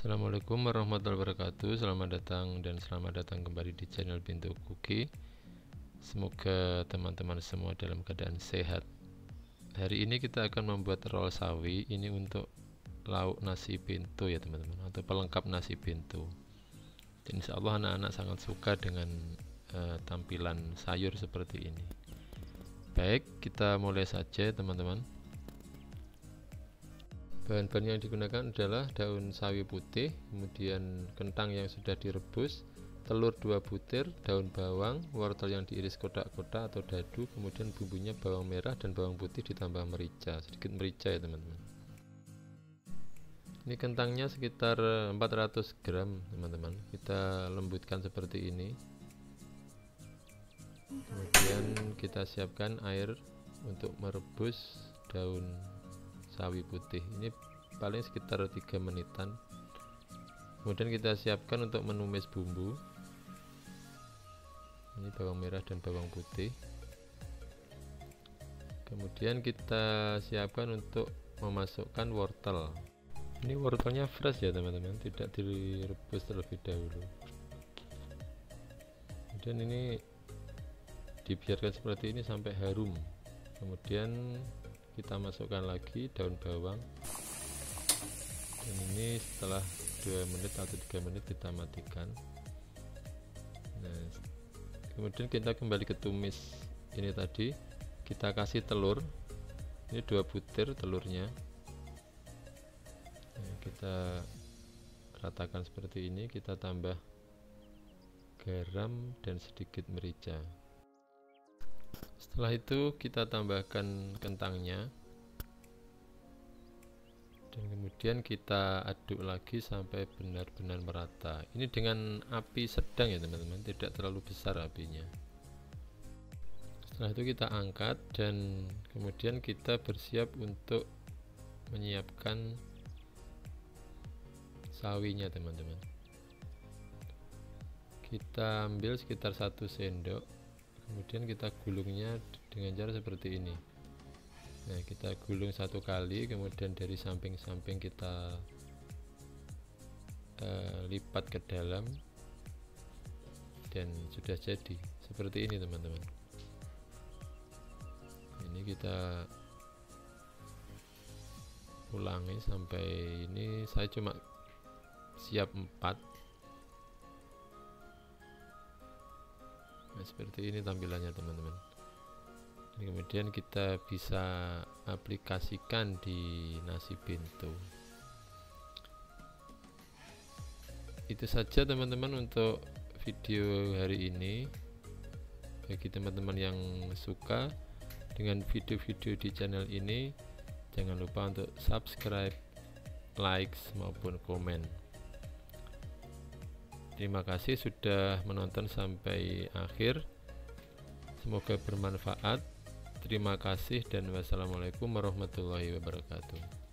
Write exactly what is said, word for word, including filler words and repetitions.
Assalamualaikum warahmatullahi wabarakatuh. Selamat datang dan selamat datang kembali di channel Pintu Kuki. Semoga teman-teman semua dalam keadaan sehat. Hari ini kita akan membuat roll sawi. Ini untuk lauk nasi pintu ya teman-teman, atau pelengkap nasi pintu. Dan insya Allah anak-anak sangat suka dengan uh, tampilan sayur seperti ini. Baik, kita mulai saja teman-teman. Bahan-bahan yang digunakan adalah daun sawi putih, kemudian kentang yang sudah direbus, telur dua butir, daun bawang, wortel yang diiris kotak-kotak atau dadu, kemudian bumbunya bawang merah dan bawang putih ditambah merica, sedikit merica ya teman-teman. Ini kentangnya sekitar empat ratus gram teman-teman, kita lembutkan seperti ini. Kemudian kita siapkan air untuk merebus daun sawi putih, ini paling sekitar tiga menitan. Kemudian kita siapkan untuk menumis bumbu, ini bawang merah dan bawang putih. Kemudian kita siapkan untuk memasukkan wortel, ini wortelnya fresh ya teman-teman, tidak direbus terlebih dahulu. Kemudian ini dibiarkan seperti ini sampai harum. Kemudian kita masukkan lagi daun bawang, dan ini setelah dua menit atau tiga menit kita matikan. Nah, kemudian kita kembali ke tumis ini tadi, kita kasih telur, ini dua butir telurnya. Nah, kita ratakan seperti ini, kita tambah garam dan sedikit merica. Setelah itu kita tambahkan kentangnya, dan kemudian kita aduk lagi sampai benar-benar merata. Ini dengan api sedang ya teman-teman, tidak terlalu besar apinya. Setelah itu kita angkat dan kemudian kita bersiap untuk menyiapkan sawinya teman-teman. Kita ambil sekitar satu sendok, kemudian kita gulungnya dengan cara seperti ini. Nah, kita gulung satu kali, kemudian dari samping-samping kita uh, lipat ke dalam, dan sudah jadi seperti ini teman-teman. Ini kita ulangi sampai ini, saya cuma siap empat. Nah, seperti ini tampilannya teman-teman. Kemudian kita bisa aplikasikan di nasi pintu. Itu saja teman-teman untuk video hari ini. Bagi teman-teman yang suka dengan video-video di channel ini, jangan lupa untuk subscribe, like maupun komen. Terima kasih sudah menonton sampai akhir. Semoga bermanfaat. Terima kasih dan wassalamualaikum warahmatullahi wabarakatuh.